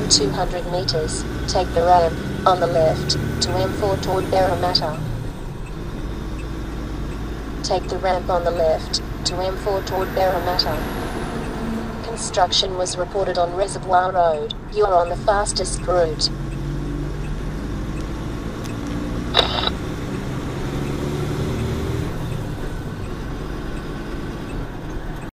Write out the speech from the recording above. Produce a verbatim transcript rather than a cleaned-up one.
two hundred meters, take the ramp on the left to M four toward Parramatta. Take the ramp on the left to M four toward Parramatta. Construction was reported on Reservoir Road. You are on the fastest route.